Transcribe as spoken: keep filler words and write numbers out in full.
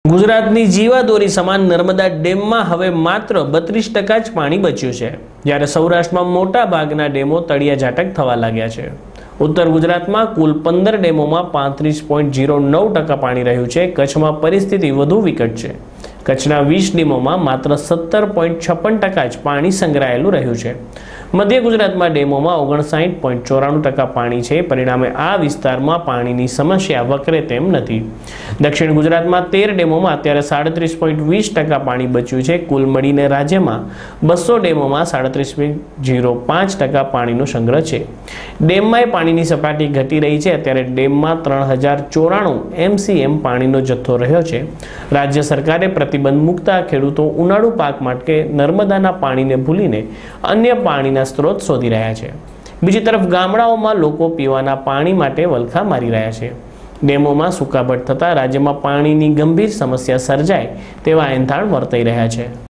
ગુજરાતની જીવાદોરી સમાન નર્મદા ડેમમાં હવે માત્ર બત્રીસ ટકા જ પાણી બચ્યું છે, જ્યારે સૌરાષ્ટ્રમાં મોટા ભાગના ડેમો તળિયા ઝાટક થવા લાગ્યા છે. ઉત્તર ગુજરાતમાં કુલ પંદર ડેમોમાં પાંત્રીસ પોઈન્ટ ઝીરો નવ ટકા પાણી રહ્યું છે. કચ્છમાં પરિસ્થિતિ વધુ વિકટ છે. કચ્છના વીસ ડેમોમાં માત્ર સત્તર પોઈન્ટ છપ્પન ટકા જ પાણી સંગ્રહાયેલું રહ્યું છે. મધ્ય ગુજરાતમાં ડેમોમાં ઓગણસાઠ પોઈન્ટ ચોરાણું ટકા પાણી છે. પરિણામે આ વિસ્તારમાં પાણીની સમસ્યા વકરે તેમ નથી. દક્ષિણ ગુજરાતમાં તેર ડેમોમાં અત્યારે સાડત્રીસ પોઈન્ટ વીસ ટકા પાણી બચ્યું છે. કુલ મળીને રાજ્યમાં બસો ડેમોમાં સાડત્રીસ પોઈન્ટ ઝીરો પાંચ ટકા પાણીનો સંગ્રહ છે. ડેમમાં પાણીની સપાટી ઘટી રહી છે. અત્યારે ડેમમાં ત્રણ હજાર ચોરાણું એમસીએમ પાણીનો જથ્થો રહ્યો છે. રાજ્ય સરકારે પ્રતિબંધ મૂકતા ખેડૂતો ઉનાળુ પાક માટે નર્મદાના પાણીને ભૂલીને અન્ય પાણીના સ્ત્રોત શોધી રહ્યા છે. બીજી તરફ ગામડાઓમાં લોકો પીવાના પાણી માટે વલખા મારી રહ્યા છે. ડેમોમાં સૂકાભટ થતાં રાજ્યમાં પાણીની ગંભીર સમસ્યા સર્જાય તેવા એંધાણ વર્તાઈ રહ્યા છે.